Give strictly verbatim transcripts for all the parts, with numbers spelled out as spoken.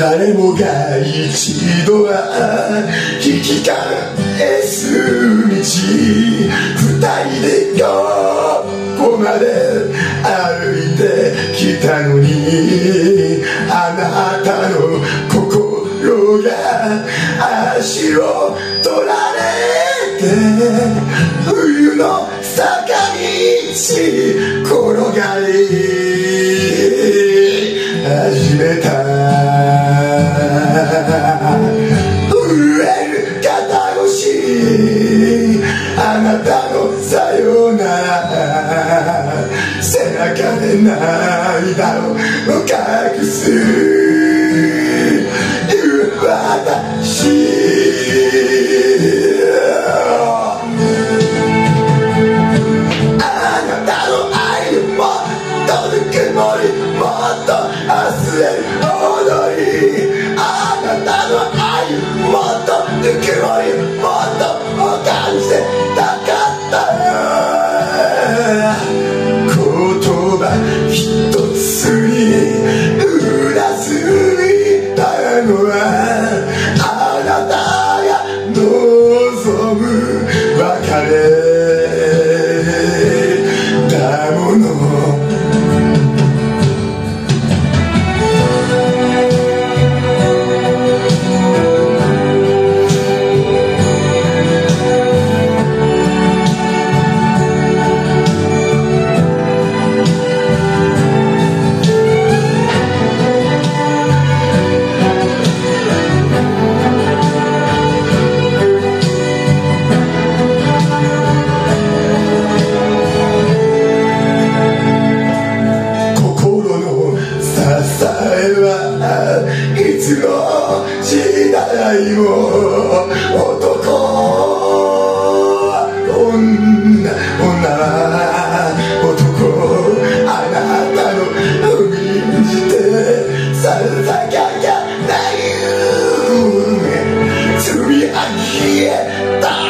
誰もが一度は引き返す道、二人でここまで歩いてきたのに、あなたの心が足を取られて冬の坂道転がり始めた。震える肩越し、あなたのさよなら、背中で涙を隠す私。あなたの愛をもっとぬくもり、もっと溢れる踊り、あなたの愛をもっとぬくもり、もっと感じたかった言葉一つにうなずいたのは、あなたが望む別れだもの。いつの時代も男は女、女は男、あなたの海じてささやかな夢積み上げた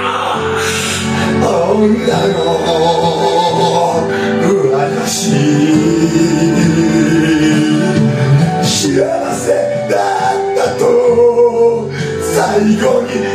女の話、幸せだったと最後に